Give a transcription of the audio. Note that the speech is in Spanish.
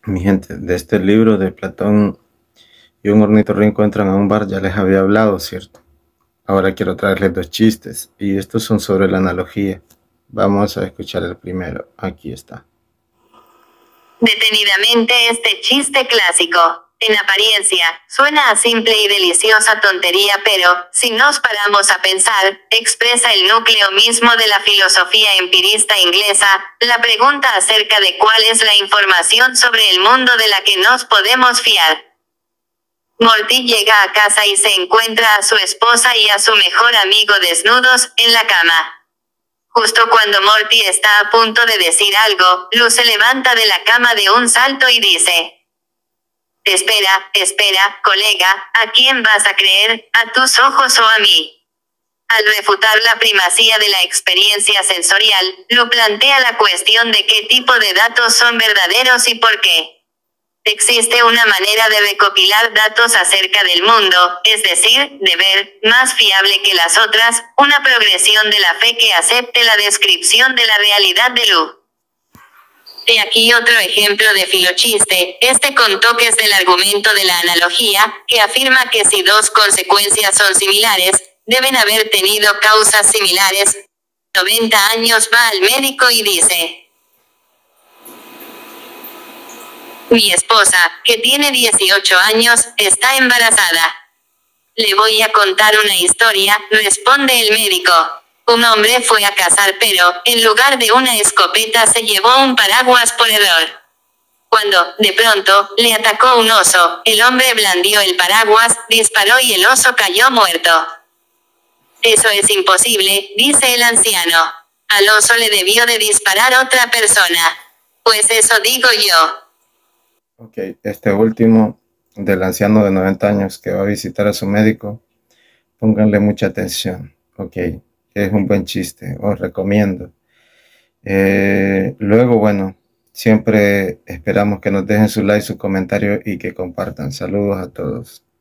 Mi gente, de este libro de Platón y un ornitorrinco entran a un bar, ya les había hablado, ¿cierto? Ahora quiero traerles dos chistes y estos son sobre la analogía. Vamos a escuchar el primero. Aquí está. Detenidamente este chiste clásico. En apariencia, suena a simple y deliciosa tontería, pero, si nos paramos a pensar, expresa el núcleo mismo de la filosofía empirista inglesa, la pregunta acerca de cuál es la información sobre el mundo de la que nos podemos fiar. Morty llega a casa y se encuentra a su esposa y a su mejor amigo desnudos, en la cama. Justo cuando Morty está a punto de decir algo, Lou se levanta de la cama de un salto y dice: espera, colega, ¿a quién vas a creer, a tus ojos o a mí? Al refutar la primacía de la experiencia sensorial, Lou plantea la cuestión de qué tipo de datos son verdaderos y por qué. Existe una manera de recopilar datos acerca del mundo, es decir, de ver, más fiable que las otras, una progresión de la fe que acepte la descripción de la realidad de Lou. He aquí otro ejemplo de filochiste, este con toques del argumento de la analogía, que afirma que si dos consecuencias son similares, deben haber tenido causas similares. 90 años va al médico y dice: mi esposa, que tiene 18 años, está embarazada. Le voy a contar una historia, responde el médico. Un hombre fue a cazar, pero, en lugar de una escopeta se llevó un paraguas por error. Cuando, de pronto, le atacó un oso, el hombre blandió el paraguas, disparó y el oso cayó muerto. Eso es imposible, dice el anciano. Al oso le debió de disparar otra persona. Pues eso digo yo. Ok, este último del anciano de 90 años que va a visitar a su médico, pónganle mucha atención. Ok, es un buen chiste, os recomiendo. Luego, bueno, siempre esperamos que nos dejen su like, su comentario y que compartan. Saludos a todos.